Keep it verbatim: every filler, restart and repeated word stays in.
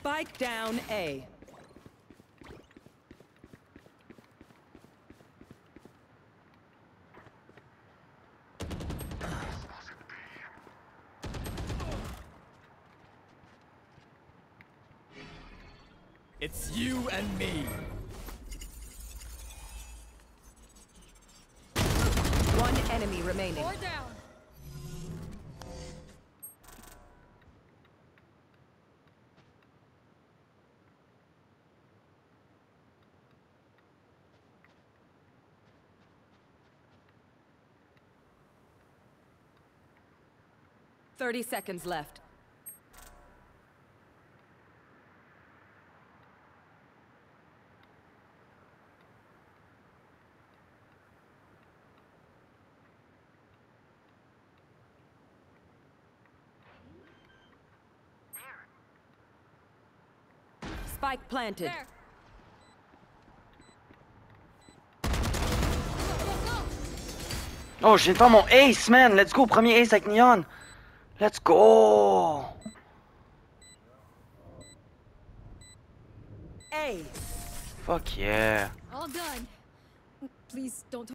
Spike down A. It's you and me. One enemy remaining. Four down. Thirty seconds left. Spike planted. There. Oh, je viens de faire mon ace, man. Let's go, premier ace avec Neon. Let's go. A. Fuck yeah. All done. Please don't.